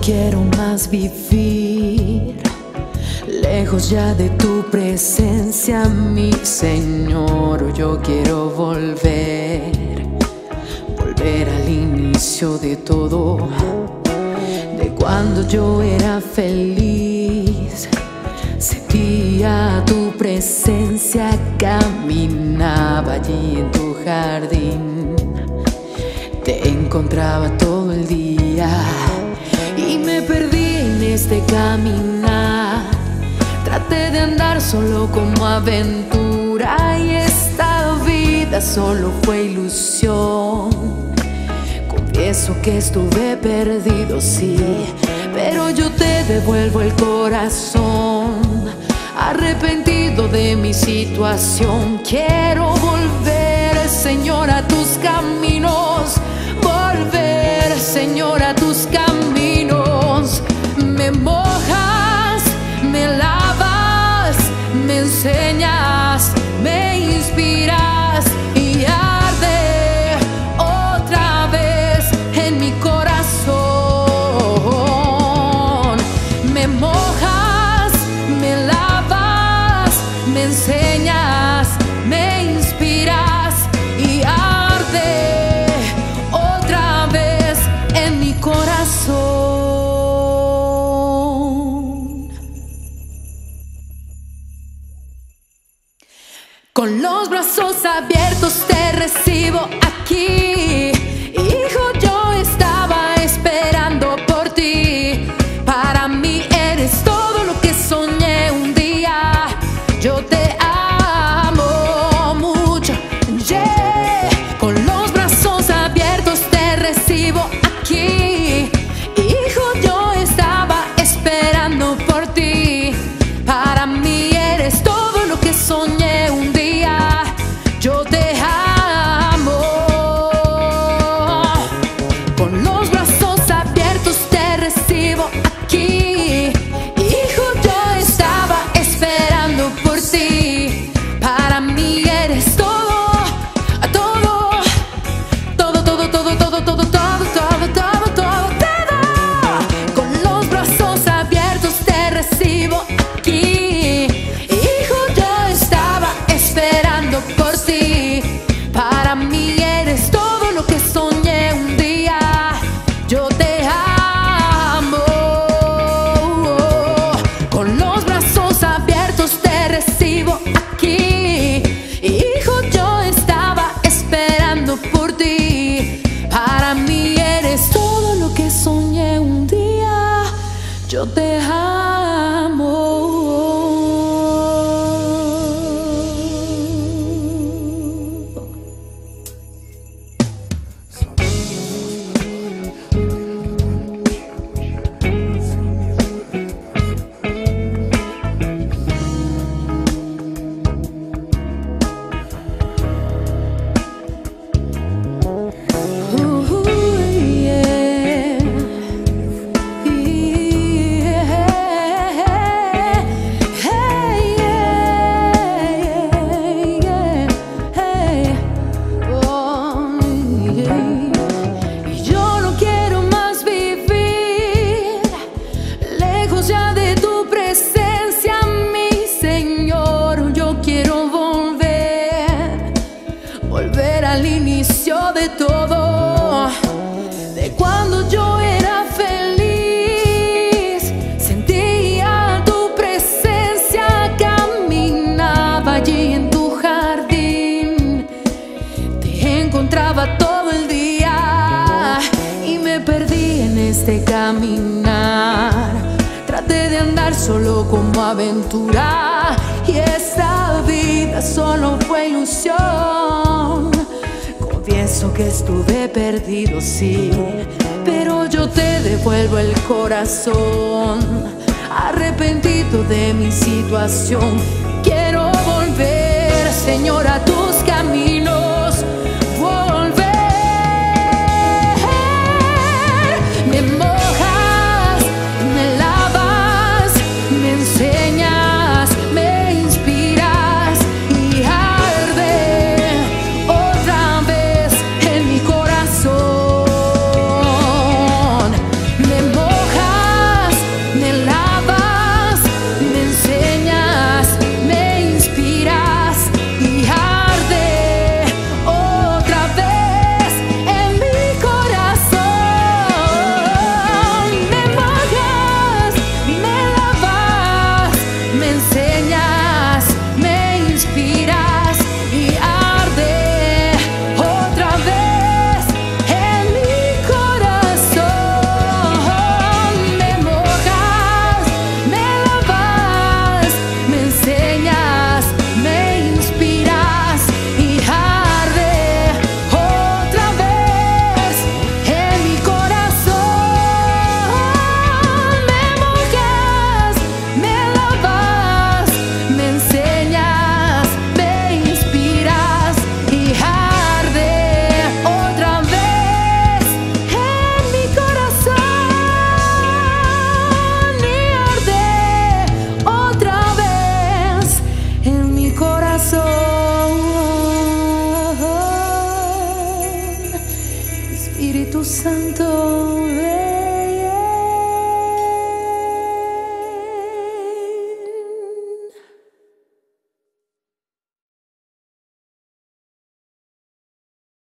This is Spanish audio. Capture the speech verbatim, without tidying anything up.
quiero más vivir lejos ya de tu presencia, mi Señor. Yo quiero volver, volver al inicio de todo, de cuando yo era feliz. Sentía tu presencia, caminaba allí en tu jardín, te encontraba todo el día y me perdí en este caminar. Traté de andar solo como aventura y esta vida solo fue ilusión. Confieso que estuve perdido, sí, pero yo te devuelvo el corazón. Arrepentido de mi situación, quiero volver, Señor, a tus caminos. Volver, Señor, a tus caminos. Me mojas, me lavas, me enseñas, me inspiras y arde otra vez en mi corazón. Me mojas, me lavas, me enseñas, me inspiras y arde otra vez en mi corazón. Con los brazos abiertos te recibo aquí. Hijo, yo estaba esperando por ti. Para mí eres todo lo que soñé un día. Yo te amo mucho, yeah. Con los brazos abiertos te recibo aquí. Hijo, yo estaba esperando por ti. Para mí eres todo lo que soñé un día. Yo te amo. Con los brazos abiertos te recibo aquí. Hijo, yo estaba esperando por ti. Para mí eres todo, todo, todo, todo, todo, todo, todo, todo, todo, todo, todo, todo. Con los brazos abiertos te recibo aquí. Hijo, yo estaba esperando por ti. Para mí eres todo lo que soñé un día. Yo te amo. Con los brazos abiertos te recibo aquí. Hijo, yo estaba esperando por ti. Para mí eres todo lo que soñé un día. Yo te amo. Al inicio de todo, de cuando yo era feliz. Sentía tu presencia, caminaba allí en tu jardín, te encontraba todo el día y me perdí en este caminar. Traté de andar solo como aventura y esta vida solo fue ilusión. Confieso que estuve perdido, sí, pero yo te devuelvo el corazón. Arrepentido de mi situación, quiero volver, Señor, a tus caminos. Volver. Me mojas, me lavas, me enseñas, me inspiras y arde otra vez en mi corazón. Me mojas. Espíritu Santo, ven.